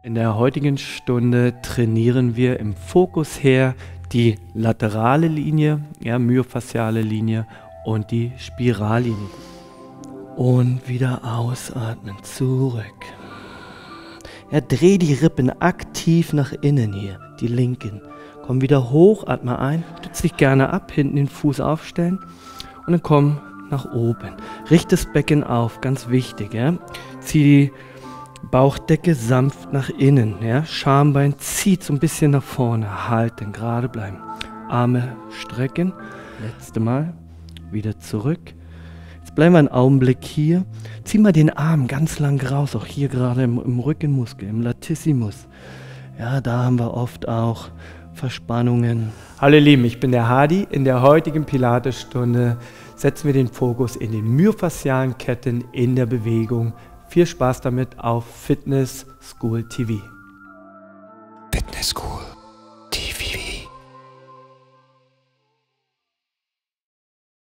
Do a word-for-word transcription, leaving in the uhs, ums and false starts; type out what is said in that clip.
In der heutigen Stunde trainieren wir im Fokus her die laterale Linie, ja, myofasziale Linie und die Spirallinie. Und wieder ausatmen, zurück. Ja, dreh die Rippen aktiv nach innen hier, die linken. Komm wieder hoch, atme ein, stütz dich gerne ab, hinten den Fuß aufstellen und dann komm nach oben. Richte das Becken auf, ganz wichtig. Ja? Zieh die Bauchdecke sanft nach innen. Ja? Schambein zieht so ein bisschen nach vorne, halten, gerade bleiben. Arme strecken, letzte Mal, wieder zurück. Jetzt bleiben wir einen Augenblick hier. Zieh mal den Arm ganz lang raus, auch hier gerade im, im Rückenmuskel, im Latissimus. Ja, da haben wir oft auch Verspannungen. Hallo ihr Lieben, ich bin der Hadi. In der heutigen Pilates-Stunde setzen wir den Fokus in den myofaszialen Ketten in der Bewegung. Viel Spaß damit auf Fitness School T V. Fitness School.